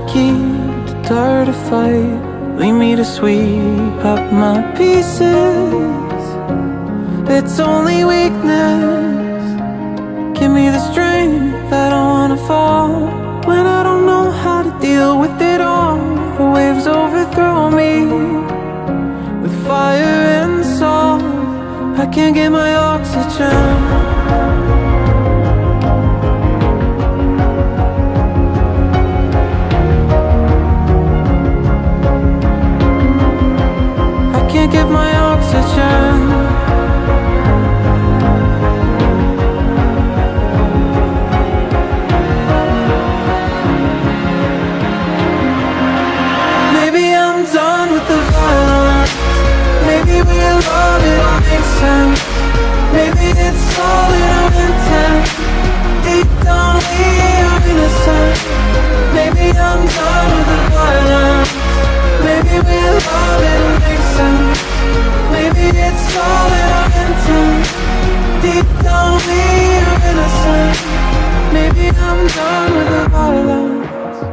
keep the dirt to fight. Leave me to sweep up my pieces. It's only weakness. Give me the strength, I don't wanna fall. When I don't know how to deal with it all, the waves overthrow me with fire and salt. I can't get my oxygen. Can't get my oxygen. Maybe I'm done with the violence. Maybe we'll love it all makes sense. Maybe it's all in our intent. Deep down we are innocent. Maybe I'm done with the violence. Maybe we'll love it all makes sense. Maybe it's all in our intent. Deep down we are innocent. Maybe I'm done with the violence.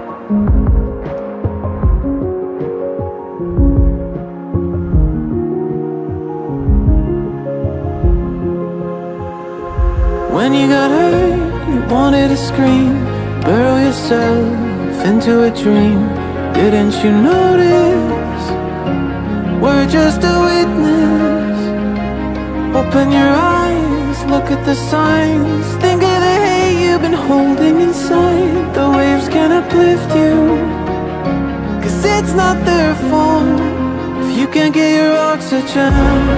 When you got hurt, you wanted to scream, burrow yourself into a dream. Didn't you notice? We're just a witness. Open your eyes, look at the signs. Think of the hate you've been holding inside. The waves can uplift you, 'cause it's not their fault if you can't get your oxygen.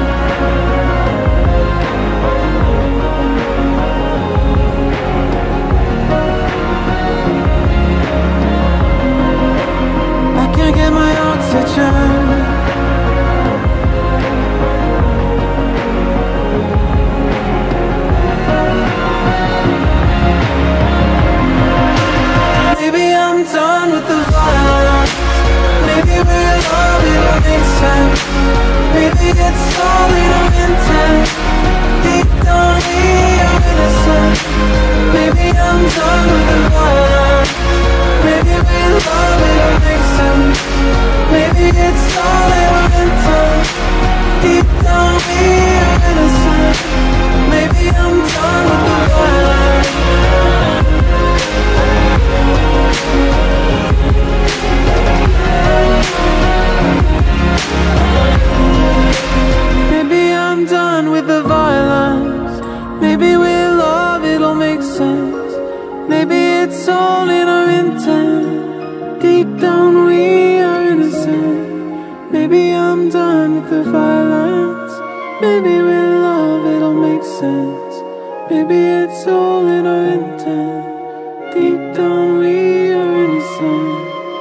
Can't get my oxygen. Maybe I'm done with the violence. Maybe we'll love it all makes sense. Maybe it's all in our intent. Deep down we are innocent. Maybe I'm done with the violence. Maybe we'll love it all makes sense. Maybe it's all in our intent. Deep down we are innocent. Maybe I'm done with the violence. Maybe I'm done with the violence. Maybe we'll love, it'll make sense. Maybe it's all in our intent. Deep down we are innocent. Maybe I'm done with the violence. Maybe we'll love, it'll make sense. Maybe it's all in our intent. Deep down we are innocent.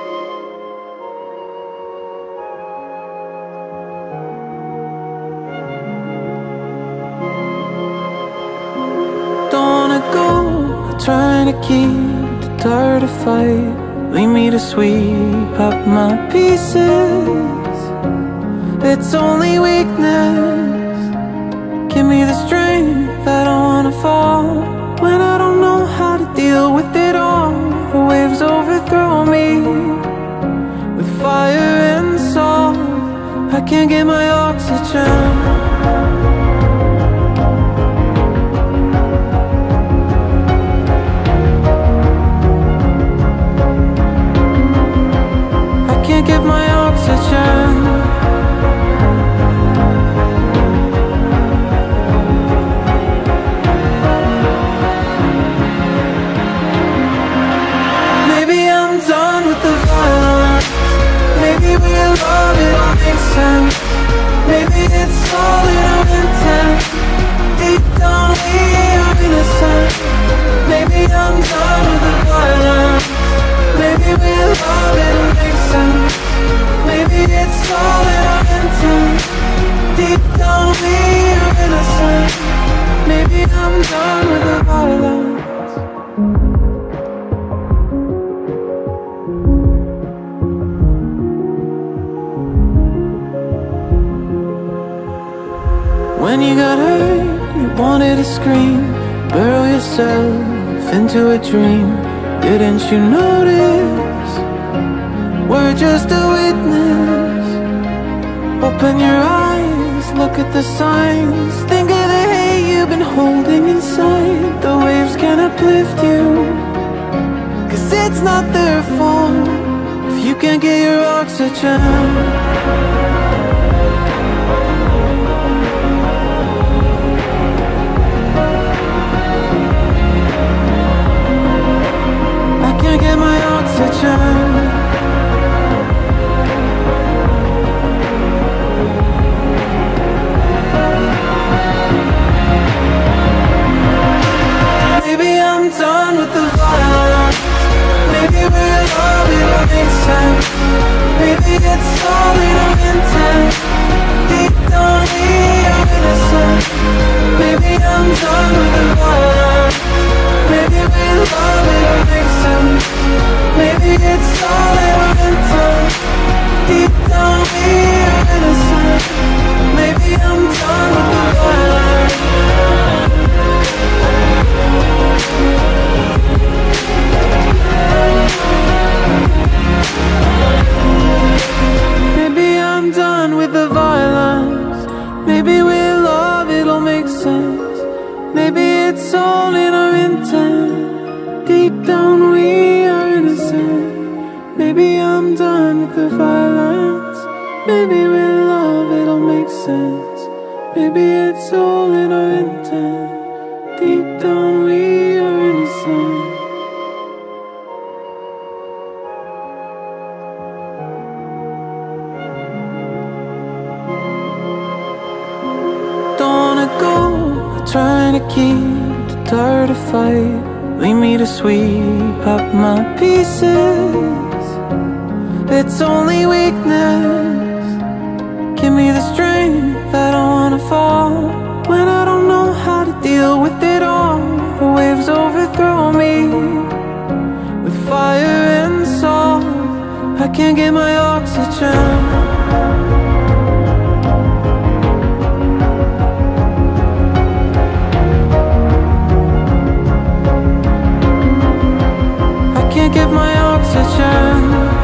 Don't wanna go, trying to keep the dirt to fight. Leave me to sweep up my pieces. It's only weakness. Give me the strength, I don't wanna fall. When I don't know how to deal with it all, the waves overthrow me with fire and salt. I can't get my oxygen. Can't get my oxygen. Maybe I'm done with the violence. Maybe we'll love it all makes sense. Maybe it's all in our intent. Deep down we are innocent. Maybe I'm done with the violence. Maybe we'll love it all makes sense. Maybe it's all in our intent. Deep down we are innocent. Maybe I'm done with the violence. When you got hurt, you wanted to scream, burrow yourself into a dream. Didn't you notice? we're just a witness. Open your eyes, look at the signs. Think of the hate you've been holding inside. The waves can uplift you, 'cause it's not their fault if you can't get your oxygen. I can't get my oxygen. Maybe I'm done with the violence. Maybe we're love, it'll make sense. Maybe it's all in our intent. Deep down we are innocent. Maybe I'm done with the violence. Maybe we're love, it'll make sense. Maybe it's all in our intent. Deep down we are innocent. Maybe I'm done with the violence. Maybe I'm done with the violence. Maybe with love it'll make sense. Maybe it's all in our intent. Deep down we are innocent. Maybe I'm done with the violence. Maybe with love it'll make sense. Maybe it's all in our intent. Deep down we are innocent. Trying to keep the tide to fight. Leave me to sweep up my pieces. It's only weakness. Give me the strength, I don't wanna fall. When I don't know how to deal with it all, the waves overthrow me with fire and salt. I can't get my oxygen. Can't get my oxygen.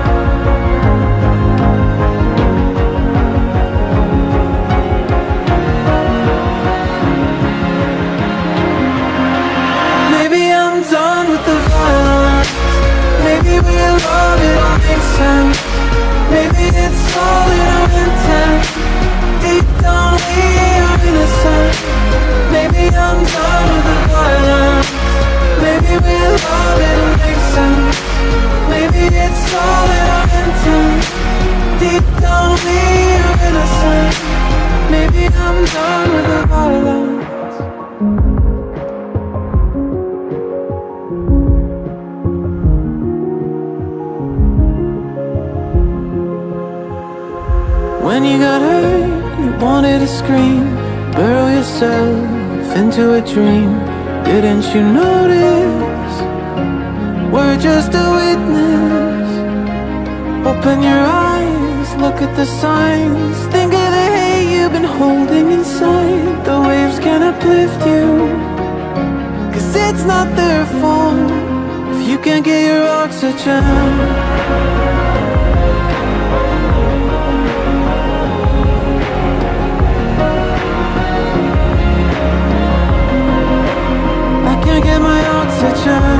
Maybe I'm done with the violence. Maybe we'll love, it'll make sense. Maybe it's all in our intent. Deep down we are innocent. Maybe I'm done with the violence. Maybe we'll love, it'll make sense. Maybe it's all in our intent. Deep down we are innocent. Maybe I'm done with the violence. When you got hurt, you wanted to scream, burrow yourself into a dream. Didn't you notice? We're just a witness. Open your eyes, look at the signs. Think of the hate you've been holding inside. The waves can uplift you, 'cause it's not their fault if you can't get your oxygen. Can't get my oxygen.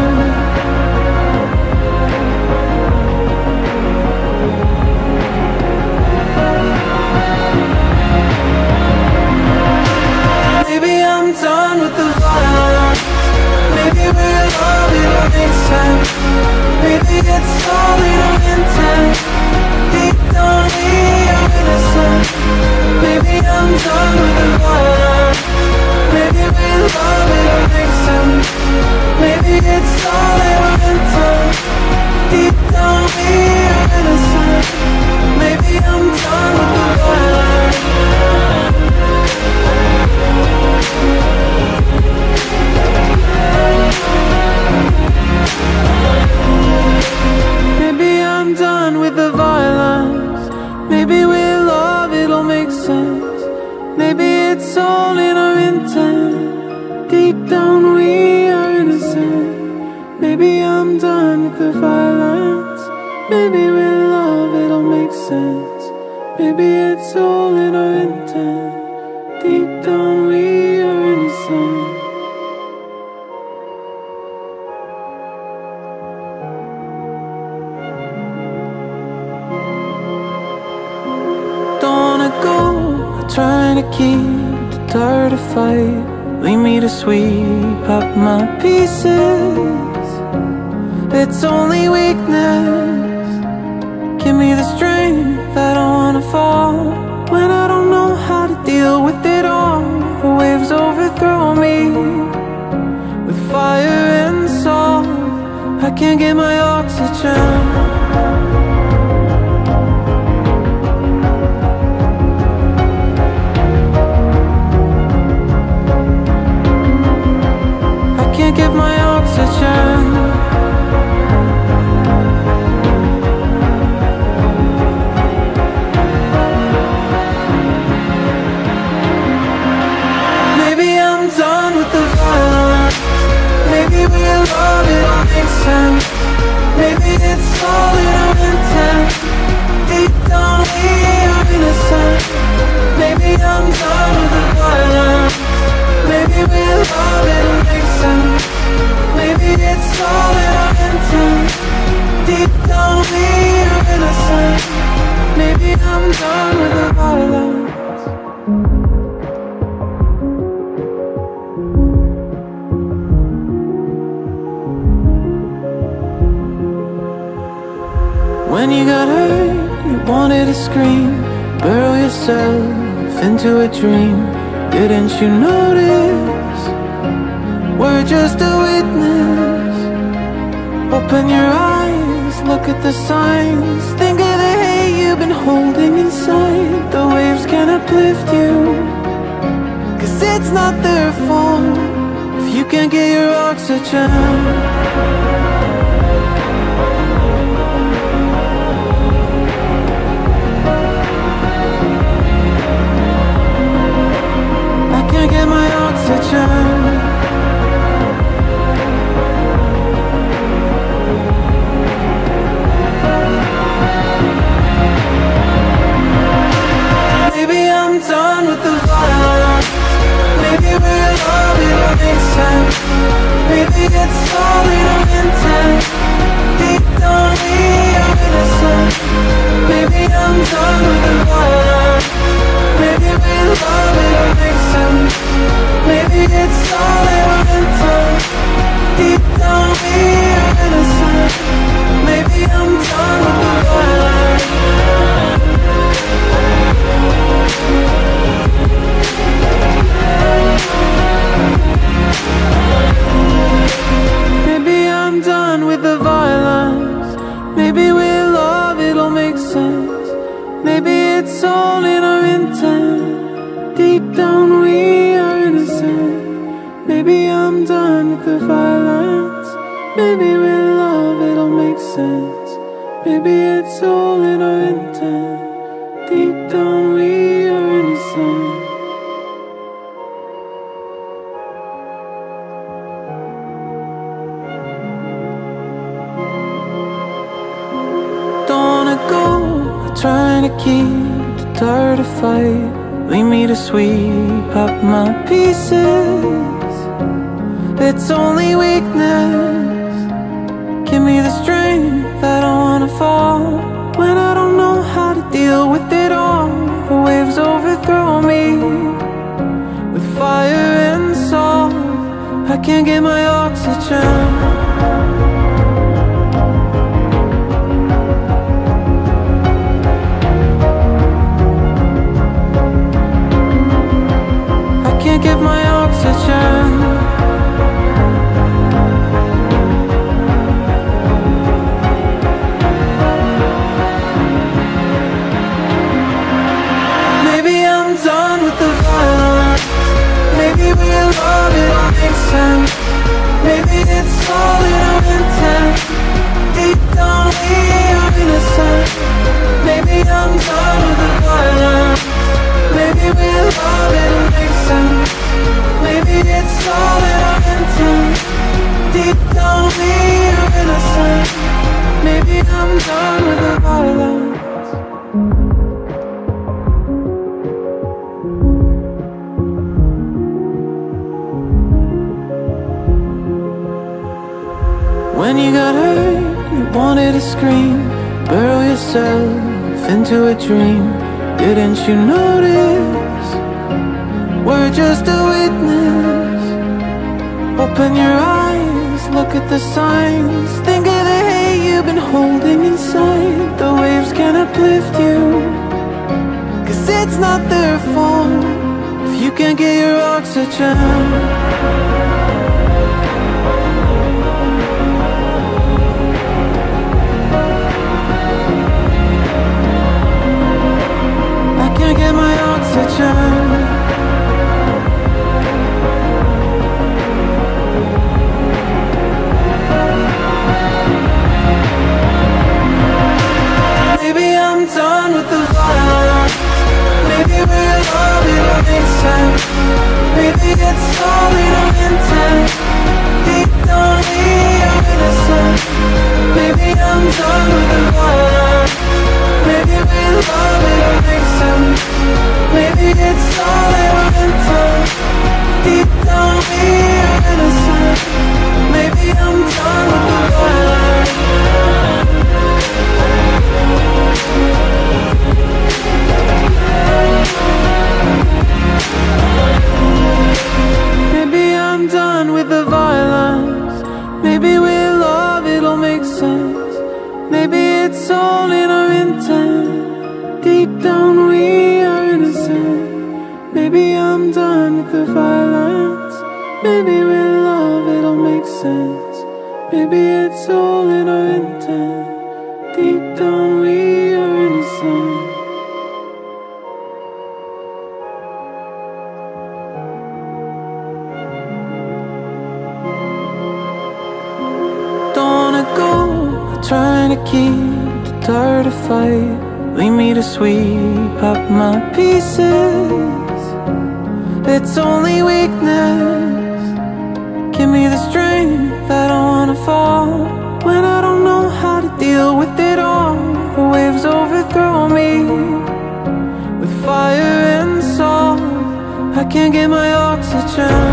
Maybe I'm done with the violence. Maybe we're love, it'll make sense. Maybe it's all in our intent. Maybe it's all in our intent. Deep down we are innocent. Don't wanna go, trying to keep the dirt to fight. Leave me to sweep up my pieces. It's only weakness. Give me the strength, I don't wanna fall. When I don't know how to deal with it all, the waves overthrow me with fire and salt. I can't get my oxygen. Get my oxygen. Maybe I'm done with the violence. Maybe we'll love it all makes sense. Maybe it's all in our intent. Deep down we are innocent. Maybe I'm done with the violence. Maybe we'll love it all makes sense. Maybe it's all in our intent. Deep down we are innocent. Maybe I'm done with the violence. When you got hurt, you wanted to scream, burrow yourself into a dream. Didn't you notice? We're just a witness. Open your eyes, look at the signs. Think of the hate you've been holding inside. The waves can uplift you, 'cause it's not their fault if you can't get your oxygen. I can't get my oxygen. Maybe I'm done with the violence. Maybe we'll love it all makes sense. Maybe it's all in our intent. Deep down we are innocent. Maybe I'm done with the violence. Maybe we'll love it all makes sense. Maybe it's all in our intent. Deep down we are innocent. Maybe I'm done with the violence. Maybe I'm done with the violence. Maybe we'll love, it'll make sense. Maybe it's all in our intent. Deep down we are innocent. Maybe I'm done with the violence. Maybe we'll love, it'll make sense. Maybe it's all in our intent. Deep down we are innocent. Don't wanna go, trying to keep the dirt to fight. Leave me to sweep up my pieces. It's only weakness. Give me the strength, I don't wanna fall. When I don't know how to deal with it all, the waves overthrow me with fire and salt. I can't get my oxygen. Can't get my oxygen. Maybe I'm done with the violence. Maybe we'll love it all makes sense. Maybe it's all in our intent. Deep down we are innocent. Maybe I'm done with the violence. Maybe we'll love it all makes sense. Maybe it's all in our intent. Deep down we are innocent. Maybe I'm done with the violence. into a dream. Didn't you notice? We're just a witness. Open your eyes, look at the signs. Think of the hate you've been holding inside. The waves can uplift you, 'cause it's not their fault if you can't get your oxygen. Can't get my oxygen. Maybe I'm done with the violence. Maybe we're love, it'll make sense. Maybe it's all in our intent. Deep down we are innocent. Maybe I'm done with the violence. Maybe we're love, it'll make sense. Maybe it's all in our intent. Deep down we are innocent. Maybe I'm done with the violence. Maybe I'm done with the violence. Maybe we're love, it'll make sense. Maybe it's all in our intent. Deep down we are innocent. Maybe I'm done with the violence. Maybe with love it'll make sense. Maybe it's all in our intent. Deep down we are innocent. Don't wanna go, trying to keep the tired of fight. Leave me to sweep up my pieces. It's only weakness. Give me the strength, I don't wanna fall. When I don't know how to deal with it all, the waves overthrow me with fire and salt. I can't get my oxygen.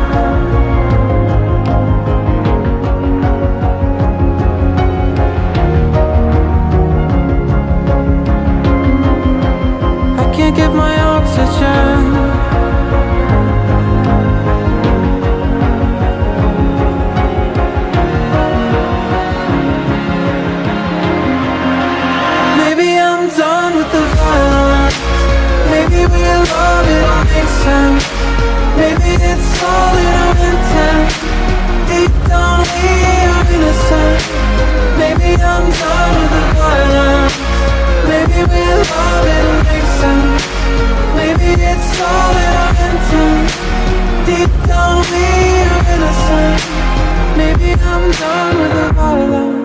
Can't get my oxygen. Maybe I'm done with the violence. Maybe we'll love, it'll make sense. Maybe it's all in our intent. Deep down we are innocent. Maybe I'm done with the violence. Maybe we'll love, it'll make sense. Maybe it's all in our intent. Deep down we are innocent. Maybe I'm done with the violence.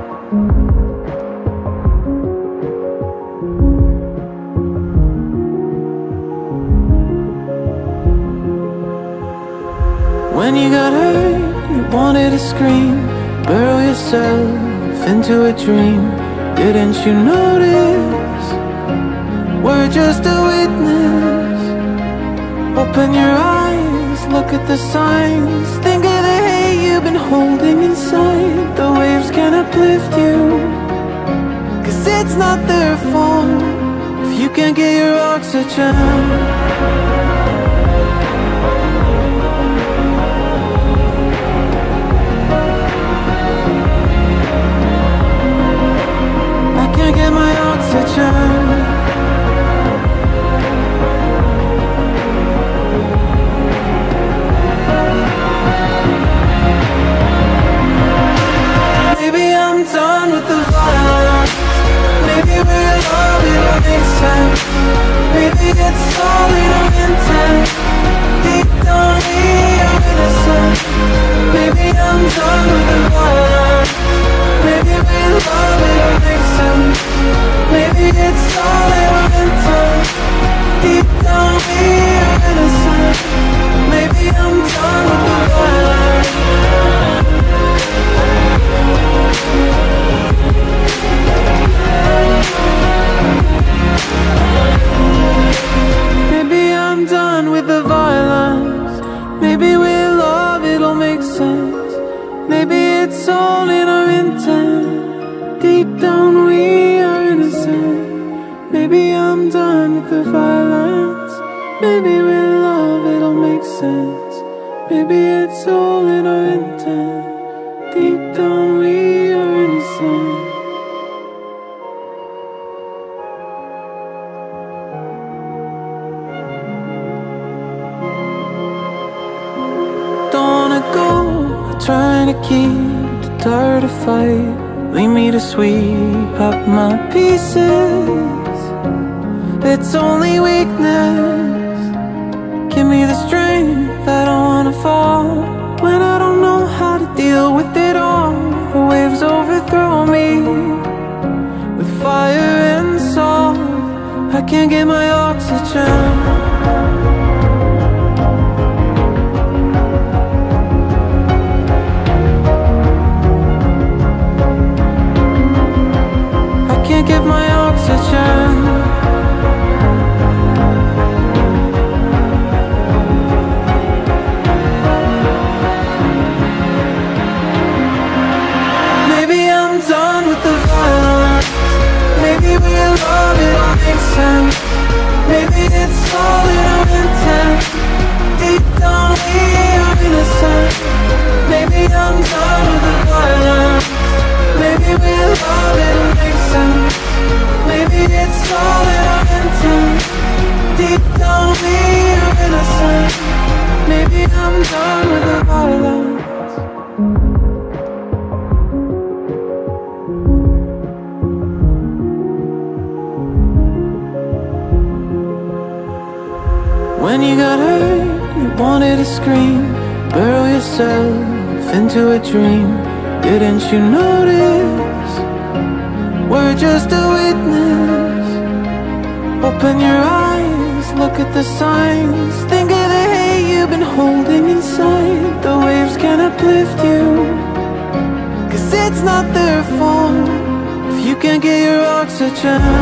When you got hurt, you wanted to scream, burrow yourself into a dream. Didn't you notice? We're just a witness. Open your eyes, look at the signs. Think of the hate you've been holding inside. The waves can uplift you, 'cause it's not their fault if you can't get your oxygen. Can't get my oxygen. Maybe I'm done with the violence. Maybe we're love, it'll make sense. Maybe it's all in our intent. Deep down we are innocent. Maybe I'm done with the violence. Maybe with love it'll make sense. Maybe Maybe I'm done with the violence. Maybe with love it'll make sense. Maybe it's all in our intent. Deep down we are innocent. Don't wanna go, trying to keep the dirt to fight. Leave me to sweep up my pieces. It's only weakness. Give me the strength, I don't wanna fall. When I don't know how to deal with it all, the waves overthrow me with fire and salt. I can't get my oxygen. Get my oxygen. Maybe I'm done with the violence. Maybe we'll love it'll make sense. Maybe it's all in our intent. Deep down we are innocent. Maybe I'm done with the violence. Maybe we'll love it'll make sense. Maybe it's all in our intent. Deep down we are innocent. Maybe I'm done with the violence. When you got hurt, you wanted to scream, burrow yourself into a dream. Didn't you notice? We're just a witness. Open your eyes, look at the signs. Think of the hate you've been holding inside. The waves can uplift you, 'cause it's not their fault if you can't get your oxygen.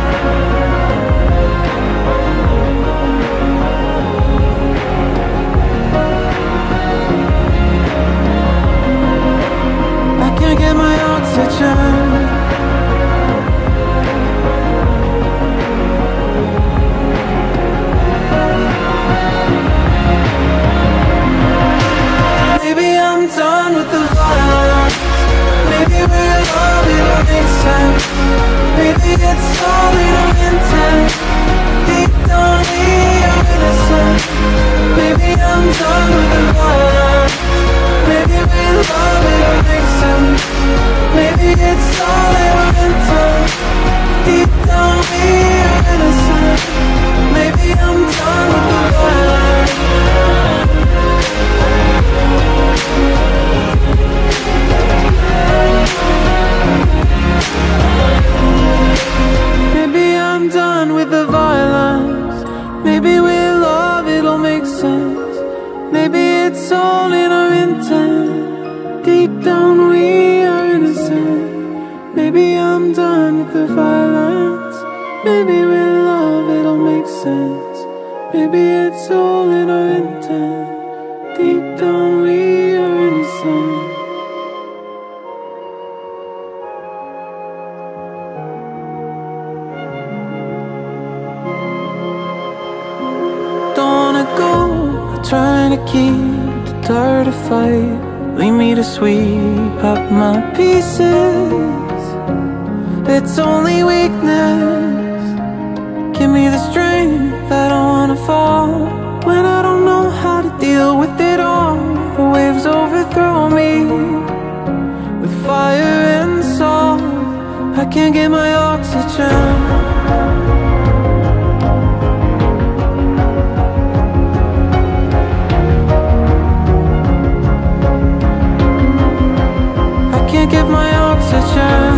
Can't get my oxygen. Maybe I'm done with the violence. Maybe we'll love it'll make sense. Maybe it's all in our intent. Deep down we are innocent. Maybe I'm done with the violence. Maybe we'll love it'll make sense. Maybe it's all in our intent. Deep down we are innocent. Maybe I'm done with the violence. Maybe I'm done with the violence. Maybe we'll love it'll make sense. Maybe it's all in our intent. Deep down we are innocent. Maybe I'm done with the violence. Maybe with love it'll make sense. Maybe it's all in our intent. Deep down we are innocent. Don't wanna go, trying to keep the dirt to fight. Leave me to sweep up my pieces. It's only weakness. Give me the strength, I don't wanna fall. When I don't know how to deal with it all, the waves overthrow me with fire and salt. I can't get my oxygen. Can't get my oxygen.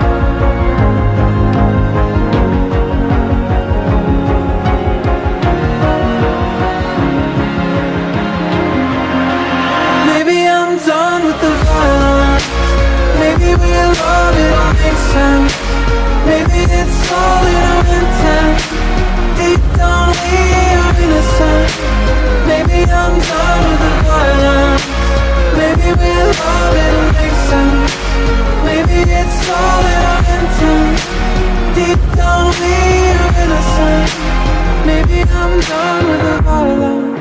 Maybe I'm done with the violence. Maybe we'll love it'll make sense. Maybe it's we are innocent. Maybe I'm done with the violence.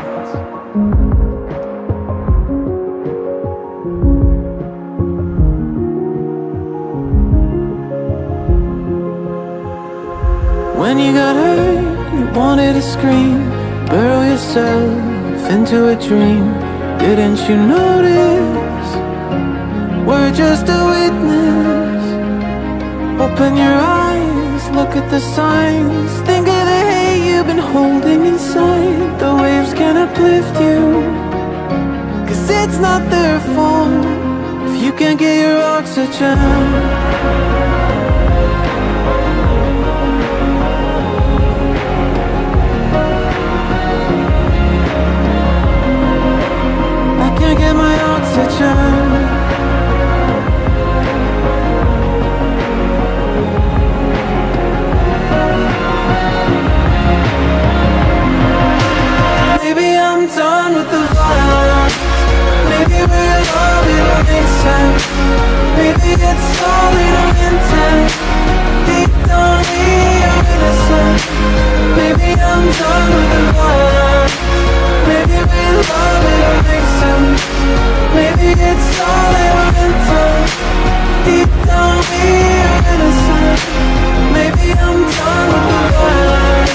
When you got hurt, you wanted to scream, burrow yourself into a dream. Didn't you notice? We're just a witness. Open your eyes, look at the signs. Think of the hate you've been holding inside. The waves can uplift you, 'cause it's not their fault if you can't get your oxygen. Can't get my oxygen. Maybe I'm done with the violence. Maybe we're love, it'll make sense. Maybe it's all in our intent. Deep down we are innocent. Maybe I'm done with the violence. Maybe we're love, it'll make sense. Maybe it's all in our intent. Deep down we are innocent. Maybe I'm done with the violence.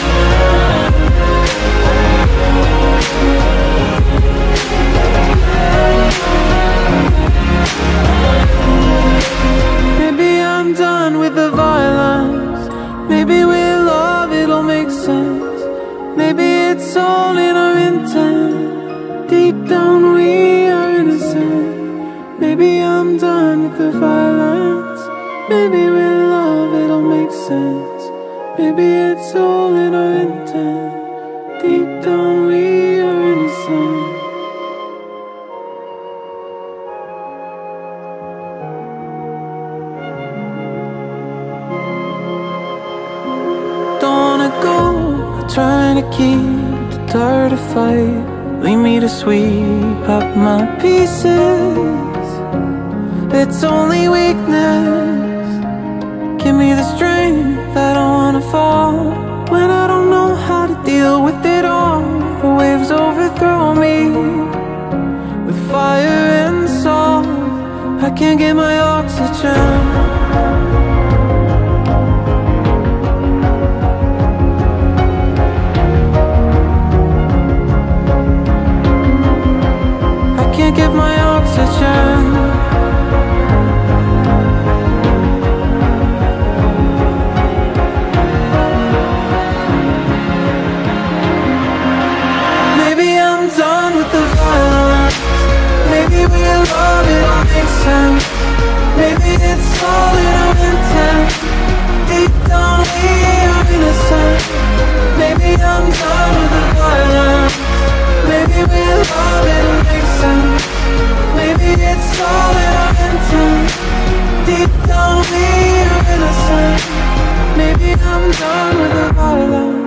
Maybe I'm done with the violence. Maybe we're love, it'll make sense. Maybe it's all in our intent. Deep down we are innocent. Maybe I'm done with the violence. Maybe with love it'll make sense. Maybe it's all in our intent. Deep down we are innocent. Don't wanna go, trying to keep the tired of fight. Leave me to sweep up my pieces. It's only weakness. Give me the strength, I don't wanna fall. When I don't know how to deal with it all, the waves overthrow me with fire and salt. I can't get my oxygen. Can't get my oxygen. Maybe I'm done with the violence. Maybe we'll love, it'll make sense. Maybe it's all in our intent. Deep down we are innocent. Maybe I'm done with the violence. Maybe we'll love, it'll make sense. Maybe it's all in our intent. Deep down we are innocent. Maybe I'm done with the violence.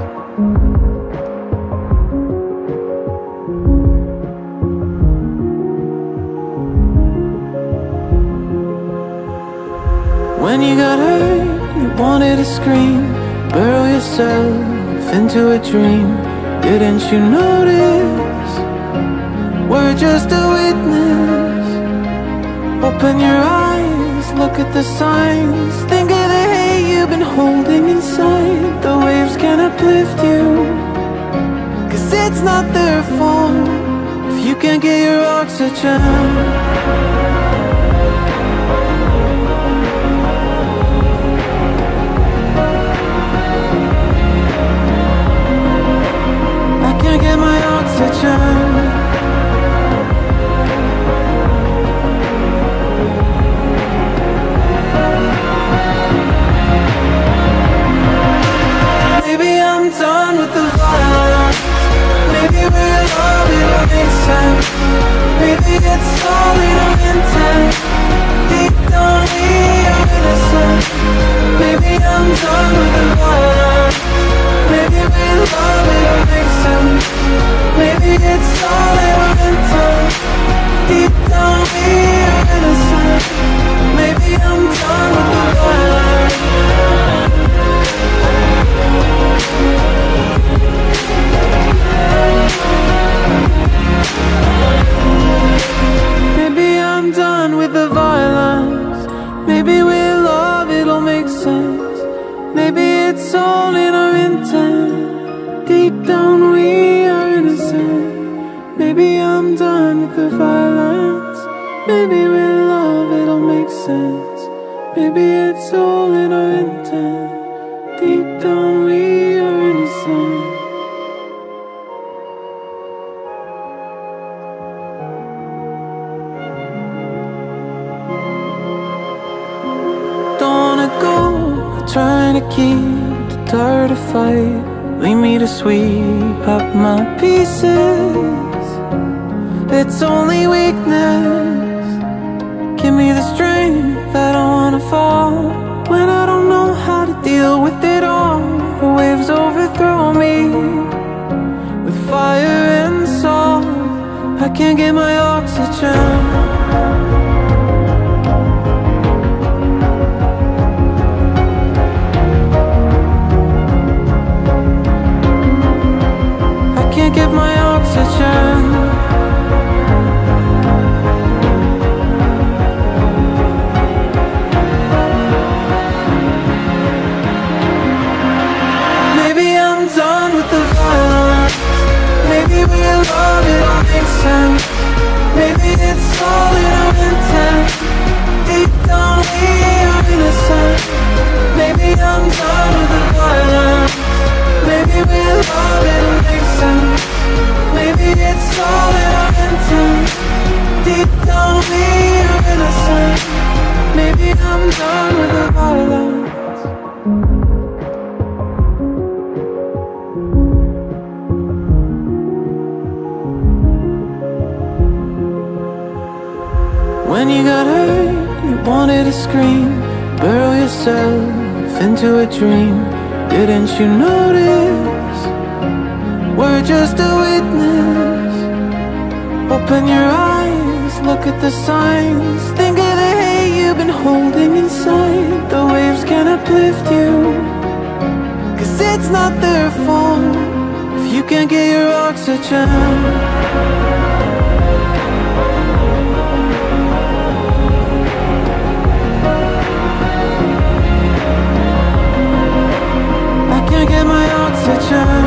When you got hurt, you wanted to scream, burrow yourself into a dream. Didn't you notice? We're just a witness. Open your eyes, look at the signs. Think of the hate you've been holding inside. The waves can uplift you, 'cause it's not their fault if you can't get your oxygen. Can't get my oxygen. Maybe I'm done with the violence. Maybe we're love, it'll make sense. Maybe it's all in our intent. intent. Deep down we are innocent. Maybe I'm done with the violence. Maybe with love it'll make sense. Maybe it's all in our intent. Deep down we are innocent. Don't wanna go, trying to keep the tired to fight. Leave me to sweep up my pieces. It's only weakness. Give me the strength, I don't wanna fall. When I don't know how to deal with it all, the waves overthrow me with fire and salt. I can't get my oxygen. Get my oxygen. Maybe I'm done with the violence. Maybe real love, it'll make sense. Maybe it's all in our intent. Deep down we are innocent. Maybe I'm done with the violence. Maybe real love, it'll make sense. Maybe it's all in our intent. Deep down we are innocent. Maybe I'm done with the violence. When you got hurt, you wanted to scream, burrow yourself into a dream. Didn't you notice? We're just a witness. Open your eyes, look at the signs. Think of the hate you've been holding inside. The waves can uplift you, 'cause it's not their fault if you can't get your oxygen. Can't get my oxygen.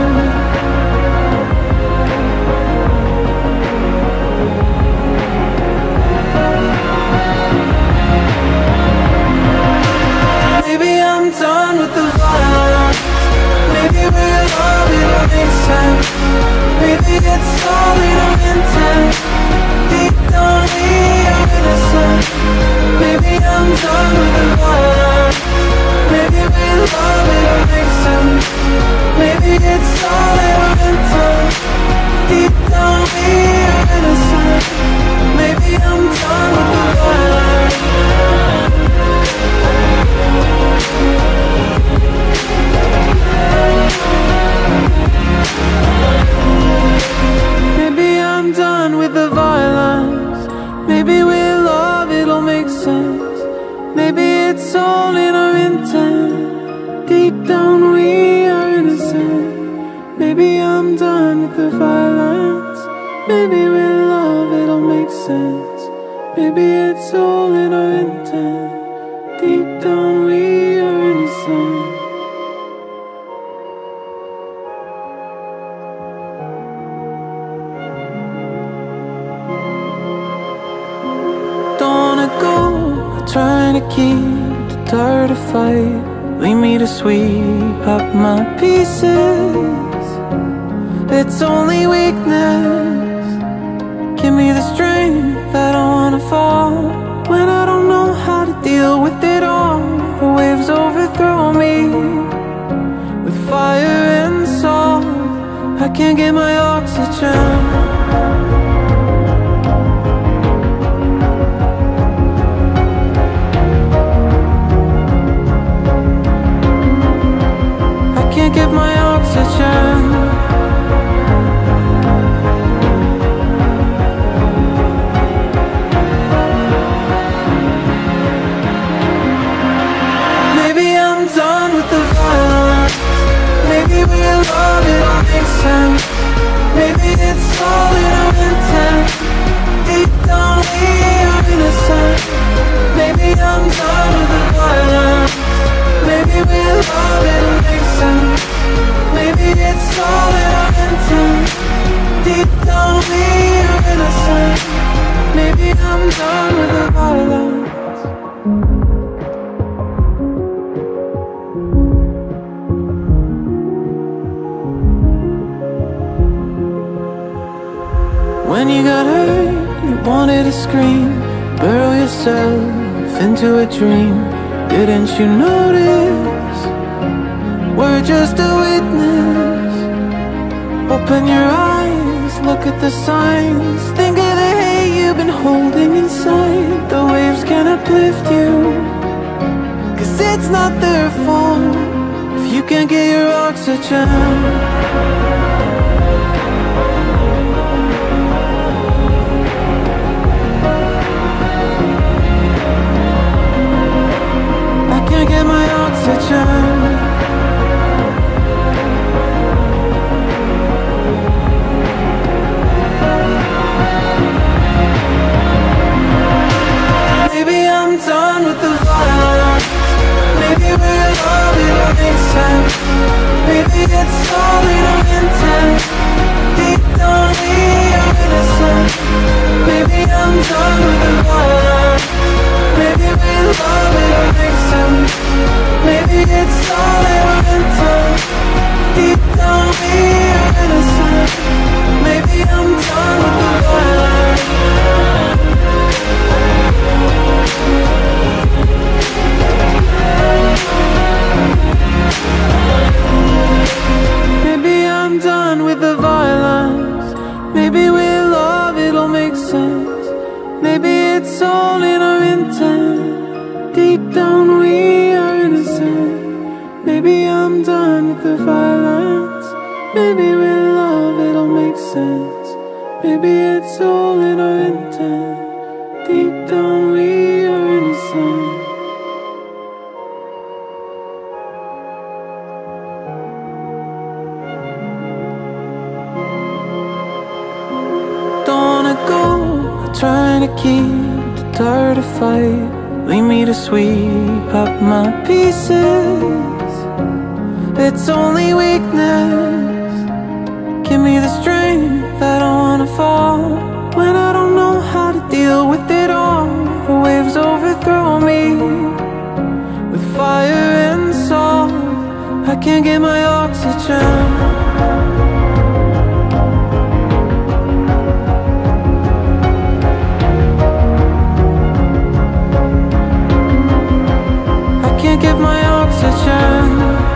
Maybe I'm done with the violence. Maybe real love, it'll make sense. Maybe it's all in our intent. Deep down we are innocent. Maybe I'm done with the violence. Maybe real love, it'll make sense. Maybe it's all in our intent. Deep down we are innocent. Maybe I'm done with the violence. Maybe I'm done with the violence. Maybe with love it'll make sense. Maybe it's all in our intent. Deep down we are innocent. Maybe I'm done with the violence. Maybe with love it'll make sense. Maybe it's all in our intent. Deep down we are innocent. Don't wanna go, trying to keep the tired to fight. Leave me to sweep up my pieces. It's only weakness. Give me the strength, I don't wanna fall. When I don't know how to deal with it all, the waves overthrow me with fire and salt. I can't get my oxygen. Can't get my oxygen. Maybe I'm done with the violence. Maybe real love, it'll make sense. Maybe it's all When you got hurt, you wanted to scream, burrow yourself into a dream. Didn't you notice? We're just a witness. Open your eyes, look at the signs. Think of the hate you've been holding inside. The waves can uplift you, 'cause it's not their fault if you can't get your oxygen. Can't get my oxygen. Maybe I'm done with the violence. Maybe we're love, it'll make sense. Maybe it's all in our intent. Deep down we are innocent. Maybe I'm done with the violence. Maybe we're love, it'll make sense. Maybe it's all in our intent. Deep down we are innocent. Maybe I'm done with the violence. Maybe I'm done with the violence. Maybe we're love, it'll make sense. Maybe it's all in our intent. Deep down we are innocent. Maybe I'm done with the violence. Maybe we're love, it'll make sense. Maybe it's all in our intent. Deep down we are innocent. Don't wanna go, trying to keep the tired of fight. Leave me to sweep up my pieces. It's only weakness. Give me the strength, I don't wanna fall. When I don't know how to deal with it all, the waves overthrow me with fire and salt. I can't get my oxygen. Can't get my oxygen.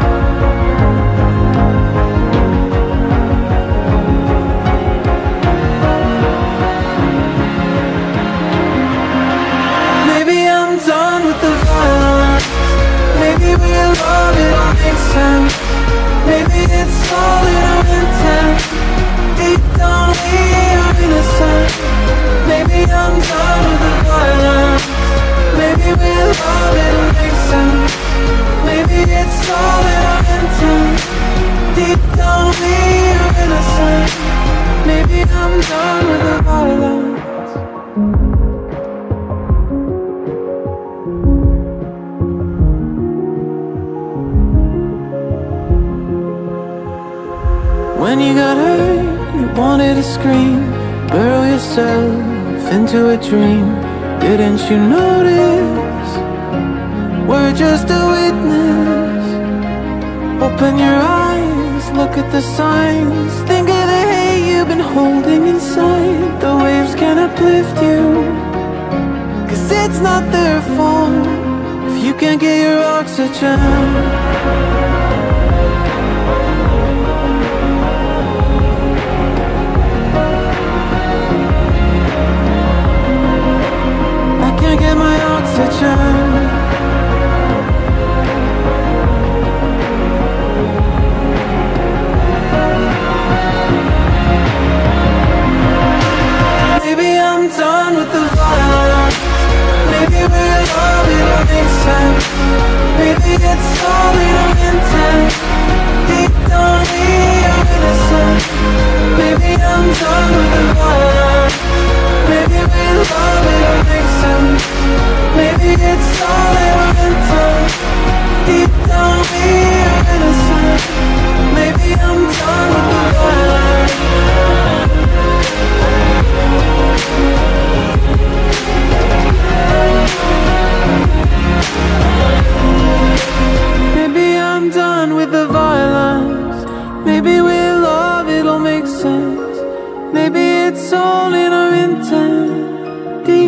Maybe I'm done with the violence. Maybe we're love, it'll make sense. Maybe it's all in our intent. Deep down we are innocent. Maybe I'm done with the violence. Maybe we're love, it'll make sense. Maybe it's all in our intent. Deep down we are innocent. Maybe I'm done with the violence. When you got hurt, you wanted to scream, burrow yourself into a dream. Didn't you notice? We're just a witness. Open your eyes, look at the signs. Think of the hate you've been holding inside. The waves can uplift you, 'cause it's not their fault if you can't get your oxygen. Can't get my oxygen. Maybe I'm done with the violence. Maybe we're love, it'll make sense. Maybe it's all in our intent.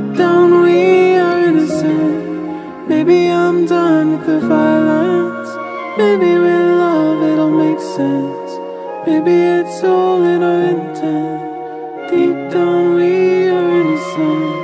Deep down we are innocent. Maybe I'm done with the violence. Maybe with love it'll make sense. Maybe it's all in our intent. Deep down we are innocent.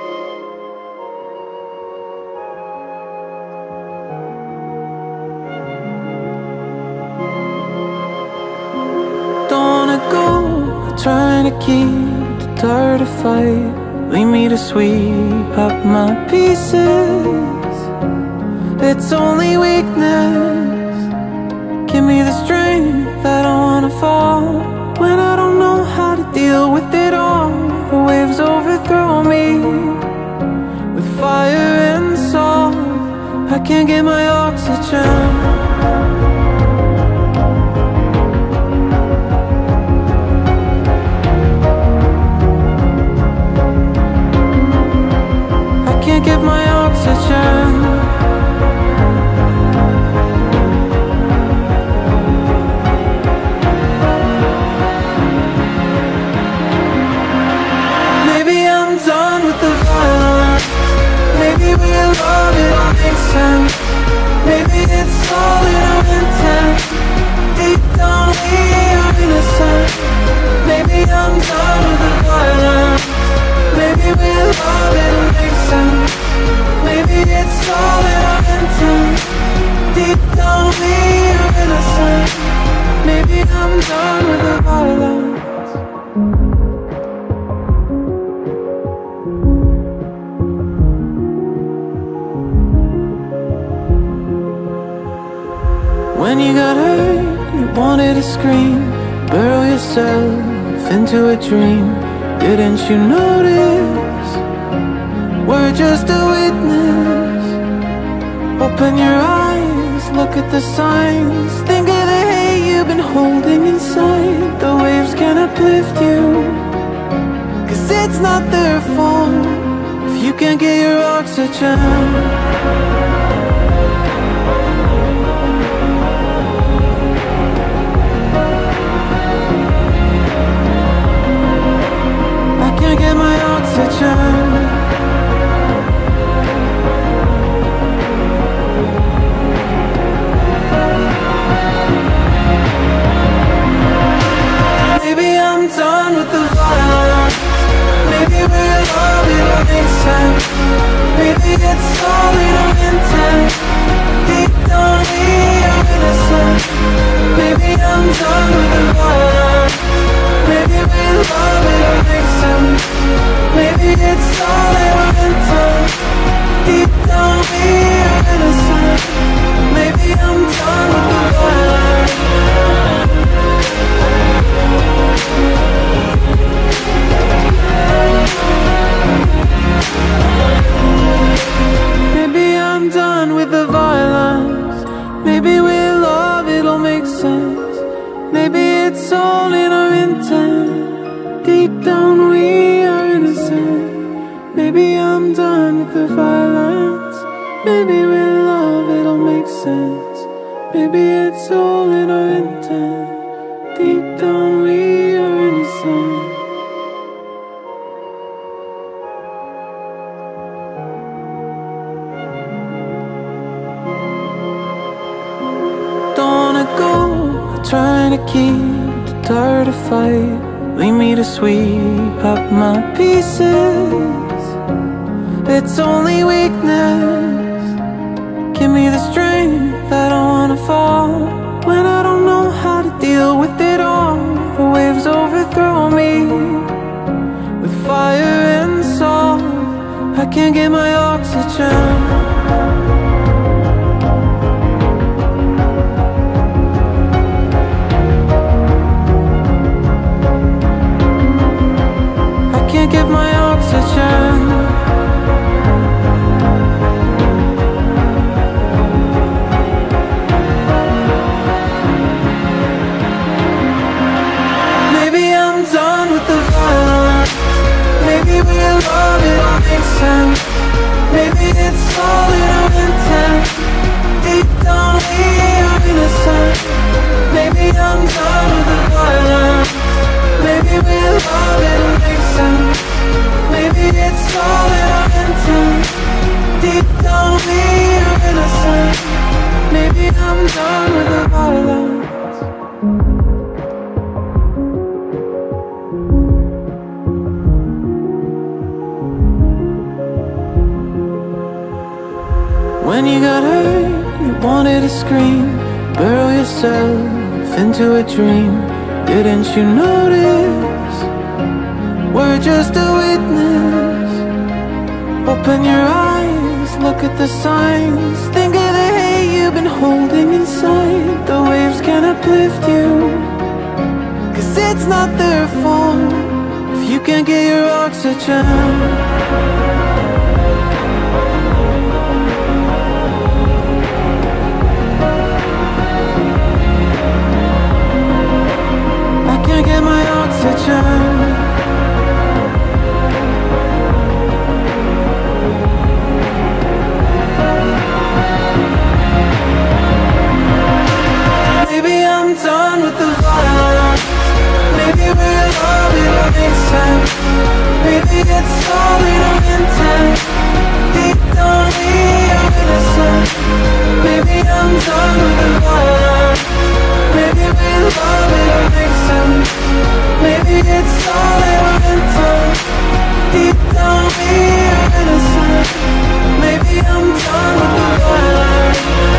Don't wanna go, trying to keep the dirt to fight. Leave me to sweep up my pieces. It's only weakness. Give me the strength, I don't wanna fall. When I don't know how to deal with it all, the waves overthrow me with fire and salt. I can't get my oxygen. Can't get my oxygen. Maybe I'm done with the violence. Maybe we'll love it'll make sense. Maybe it's all in our intent. Deep down we are innocent. Maybe I'm done with the violence. Maybe we'll love it'll make sense. Maybe it's all in our intent. Deep down we are innocent. Maybe I'm done with the violence. When you got hurt, you wanted to scream, burrow yourself into a dream. Didn't you notice? We're just a witness. Open your eyes, look at the signs. Think of the hate you've been holding inside. The waves can uplift you, 'cause it's not their fault if you can't get your oxygen. Can't get my oxygen. Maybe I'm done with the violence. Maybe we'll love it'll make sense. Maybe it's all in our intent. Deep down we are innocent. Maybe I'm done with the violence. Maybe we'll love it'll make sense. Maybe it's all in our intent. Deep down we are innocent. Maybe I'm done with the violence. Maybe I'm done with the violence. Maybe with love it'll make sense. Maybe it's all in our intent. Deep down we are innocent. Maybe I'm done with the violence. Maybe with love it'll make sense. Maybe it's all in our intent. Deep down we are innocent. Don't wanna go, trying to keep the dirt to fight. Leave me to sweep up my pieces. It's only weakness. Give me the strength, I don't wanna fall. When I don't know how to deal with it all, the waves overthrow me with fire and salt. I can't get my oxygen. Can't get my oxygen. Maybe I'm done with the violence. Maybe we'll love it'll make sense. Maybe it's all in our intent. Deep down we are innocent. Maybe I'm done with the violence. Maybe we'll love it'll make sense. Maybe it's all in our got hurt, you wanted to scream, burrow yourself into a dream. Didn't you notice? We're just a witness. Open your eyes, look at the signs. Think of the hate you've been holding inside. The waves can uplift you, 'cause it's not their fault if you can't get your oxygen. Can't get my oxygen. Maybe I'm done with the violence. Maybe we're love, it'll make sense. Maybe it's all in our intent. Deep down we are innocent. Maybe I'm done with the violence. Maybe we're love, it'll make sense. Maybe it's all in our intent. Deep down we are innocent. Maybe I'm done with the violence.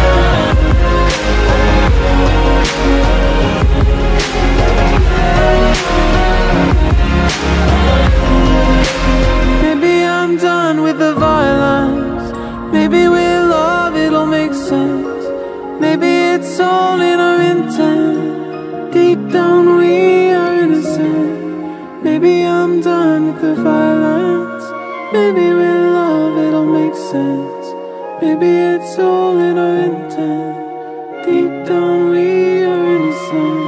Maybe I'm done with the violence. Maybe we're love, it'll make sense. Maybe it's all in our intent. Deep down we are innocent. Maybe I'm done with the violence. Maybe we're love, it'll make sense. Maybe it's all in our intent. Deep down we are innocent.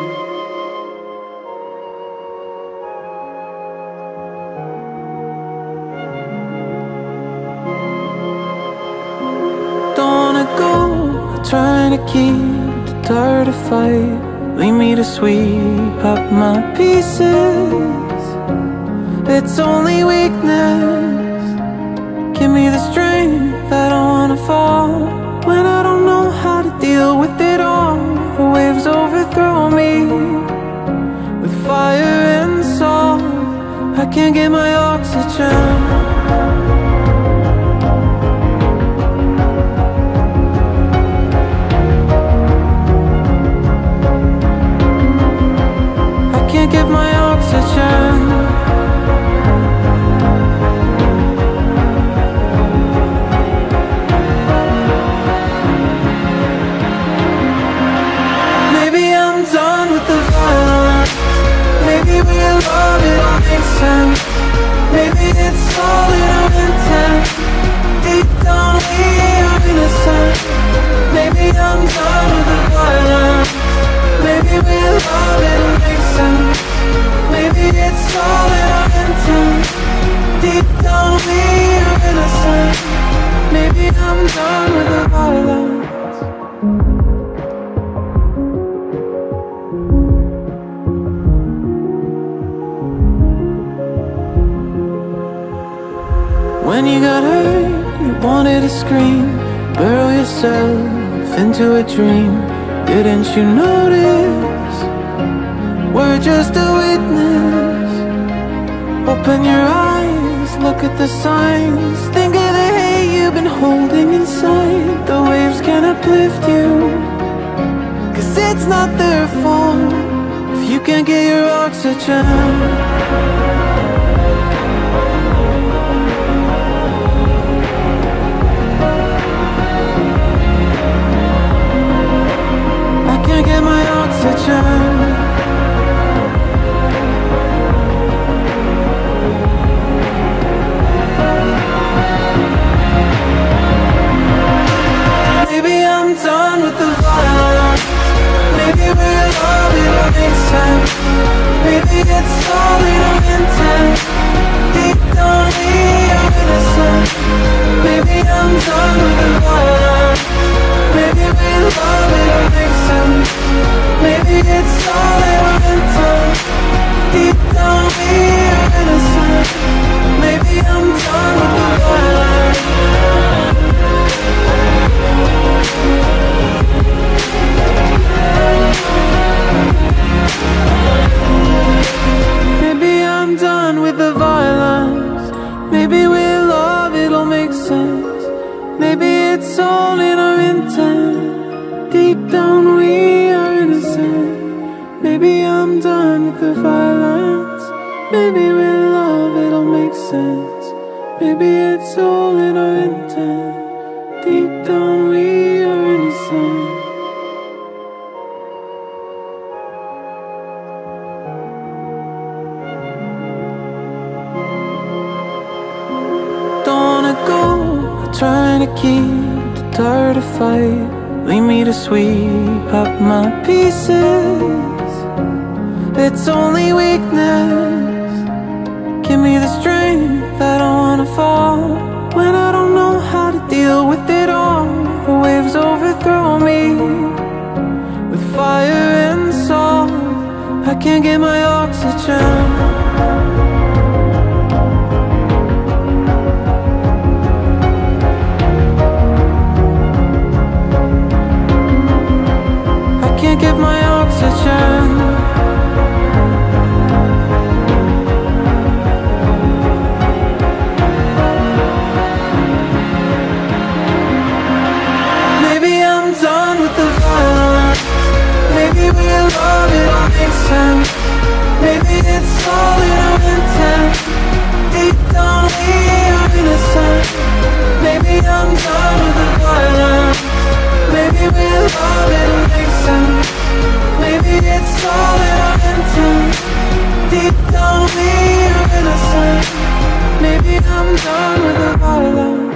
Don't wanna go, trying to keep the tired of fight. Leave me to sweep up my pieces. It's only weakness. Give me the strength, I don't wanna fall. When I don't know how to deal with it all, the waves overthrow me with fire and salt. I can't get my oxygen. Get my oxygen. Maybe I'm done with the violence. Maybe we're love, it'll make sense. Maybe it's all in our intent. Deep down we are innocent. Maybe I'm done with the violence. Maybe we're love, it'll make sense. Maybe it's all in our intent. Deep down we are innocent. Maybe I'm done with the violence. When you got hurt, you wanted to scream, burrow yourself into a dream. Didn't you notice? We're just a witness. Open your eyes, look at the signs. Think of the hate you've been holding inside. The waves can uplift you, 'cause it's not their fault if you can't get your oxygen. Can't get my oxygen. Maybe I'm done with the violence. Maybe we're love, it'll make sense. Maybe it's all in our intent. Deep down we are innocent. Maybe I'm done with the violence. Maybe we're love, it'll make sense. Maybe it's all in our intent. Deep down we are innocent. Maybe I'm done with the violence. Maybe I'm done with the violence. Maybe we're love, it'll make sense. Maybe it's all in our Maybe I'm done with the violence. Maybe with love it'll make sense. Maybe it's all in our intent. Deep down we are innocent. Don't wanna go, trying to keep the tired of fight. Leave me to sweep up my pieces. It's only weakness. Give me the strength, I don't wanna fall. When I don't know how to deal with it all, the waves overthrow me with fire and salt. I can't get my oxygen. Get my oxygen. Maybe I'm done with the violence. Maybe we'll love it all makes sense. Maybe it's all in our intent. Deep down we are innocent. Maybe I'm done with the violence. Maybe we'll love it all makes sense. Maybe it's all in our intent. Deep down we are innocent. Maybe I'm done with the violence.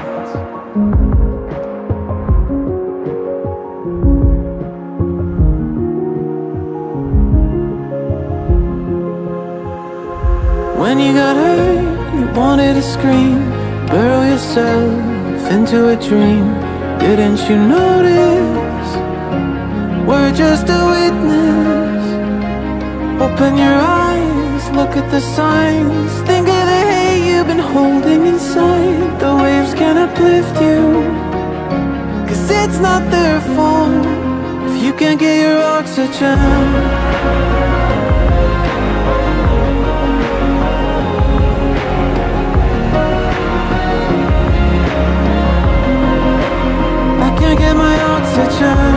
When you got hurt, you wanted to scream, burrow yourself into a dream. Didn't you notice? We're just a witness. Open your eyes, look at the signs. Think of the hate you've been holding inside. The waves can uplift you, 'cause it's not their fault if you can't get your oxygen. I can't get my oxygen.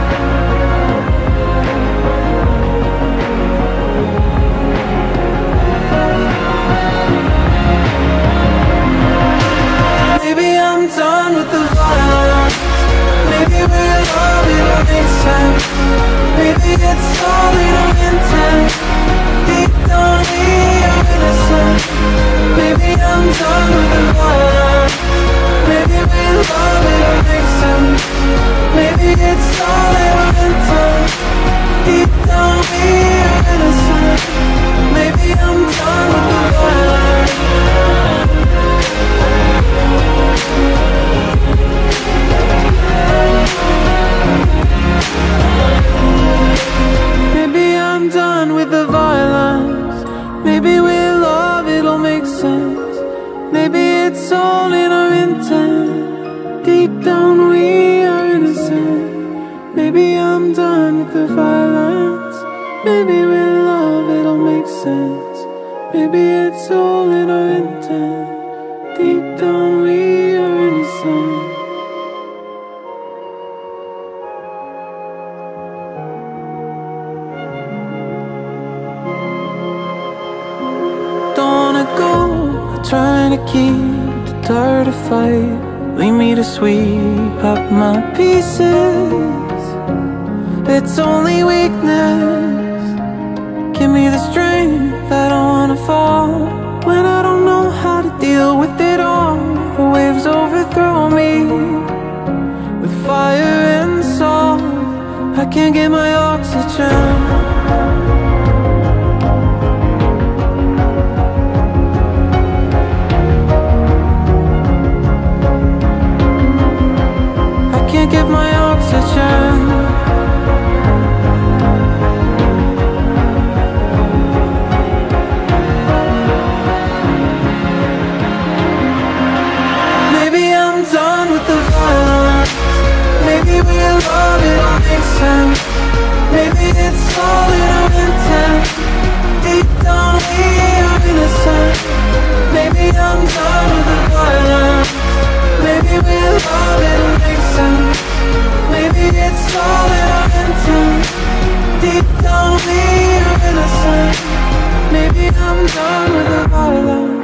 Maybe I'm done with the violence. Maybe we'll love it all makes sense. Maybe it's all in our intent. Deep down we are innocent. Maybe I'm done with the violence. Maybe we'll love it all makes sense. Maybe it's all in our intent. Deep down we are innocent. Maybe I'm done with the violence. Maybe I'm done with the violence. Maybe with love it'll make sense. Maybe it's all in our intent. Deep down we are innocent. Maybe I'm done with the violence. Maybe with love it'll make sense. Maybe it's all in our intent. Deep down we are innocent. Don't wanna go, trying to keep the tired of fight. Leave me to sweep up my pieces. It's only weakness. Give me the strength, I don't wanna fall. When I don't know how to deal with it all, the waves overthrow me with fire and salt. I can't get my oxygen. Can't get my oxygen. Maybe I'm done with the violence. Maybe we'll love it all makes sense. Maybe it's all in our intent. Deep down we are innocent. Maybe I'm done with the violence. Maybe we'll love it all makes sense. Maybe it's all in our intent. Deep down we innocent. Maybe I'm done with the violence.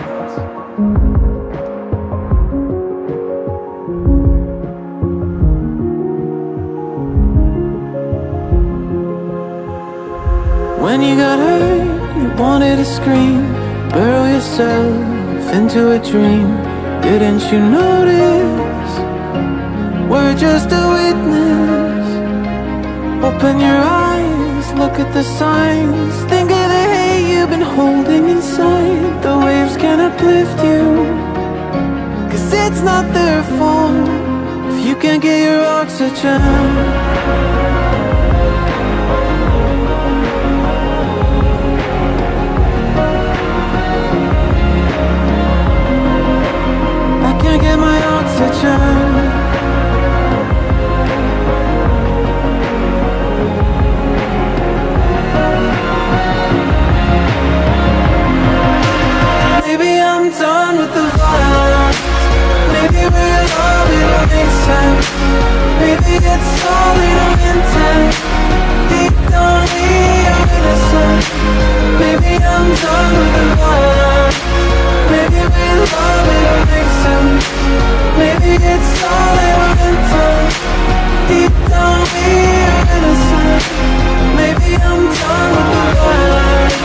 When you got hurt, you wanted to scream, burrow yourself into a dream. Didn't you notice? We're just a witness. Open your eyes, look at the signs. Think of the hate you've been holding inside. The waves can uplift you, 'cause it's not their fault if you can't get your oxygen. Can't get my oxygen. Maybe I'm done with the violence. Maybe we're love, it'll make sense. Maybe it's all in our intent. Deep down we are innocent. Maybe I'm done with the violence. Maybe we're love, it'll make sense. Maybe it's all in our intent. Deep down we are innocent. Maybe I'm done with the violence.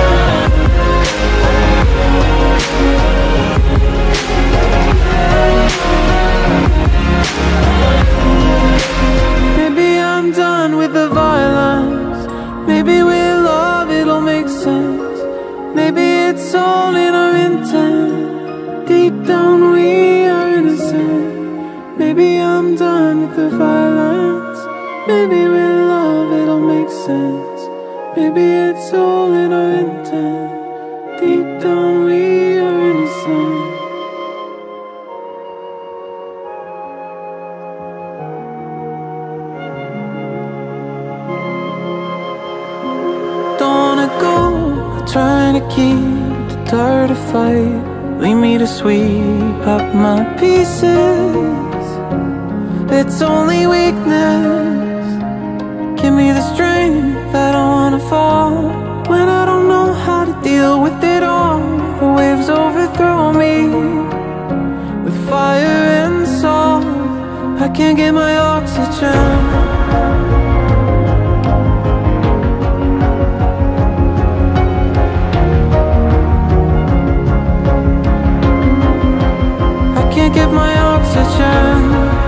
Maybe I'm done with the violence. Maybe we're love, it'll make sense. Maybe it's all in our intent. Deep down we are innocent. Maybe I'm done with the violence. Maybe we're love, it'll make sense. Maybe it's all in our intent. Deep down we are innocent. Don't wanna go, trying to keep the tired to fight. Leave me to sweep up my pieces. It's only weakness. Give me the strength, I don't wanna fall. When I don't know how to deal with it all, the waves overthrow me with fire and salt. I can't get my oxygen. Can't get my oxygen.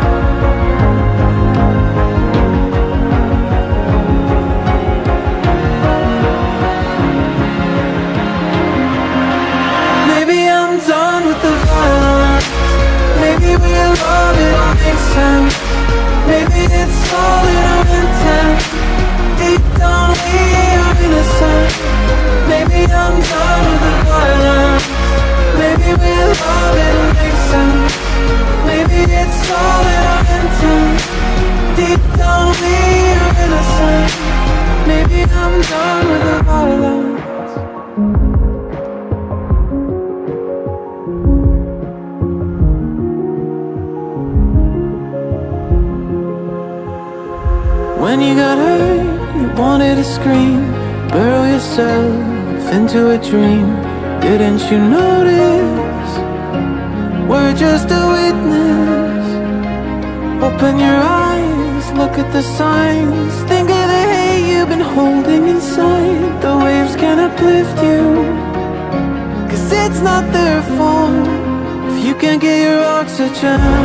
Maybe I'm done with the violence. Maybe we're love, it'll make sense. Maybe it's all in our intent. Deep down we are innocent. Maybe I'm done with the violence. Maybe we're love, it'll make sense. Maybe it's all in our intent. Deep down we are innocent. Maybe I'm done with the violence. When you got hurt, you wanted to scream, burrow yourself into a dream. Didn't you notice? We're just a witness. Open your eyes, look at the signs. Think of the hate you've been holding inside. The waves can uplift you, 'cause it's not their fault if you can't get your oxygen.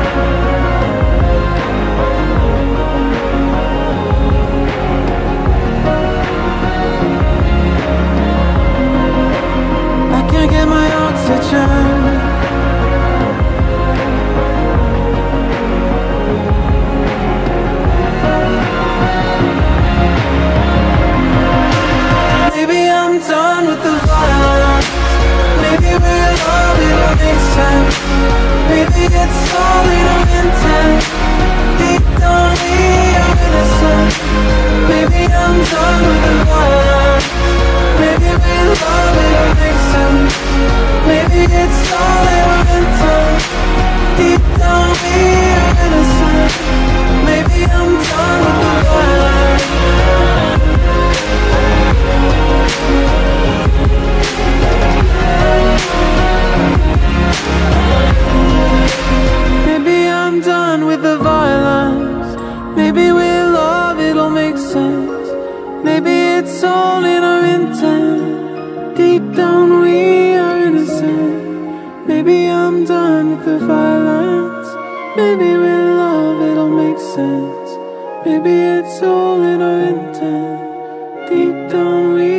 Can't get my oxygen. Maybe I'm done with the violence. Maybe we're love, it'll make sense. Maybe it's all in our intent. all in our intent. Deep down we are innocent. Maybe I'm done with the violence. Maybe with love it'll make sense. Maybe it's all in our intent. Deep down we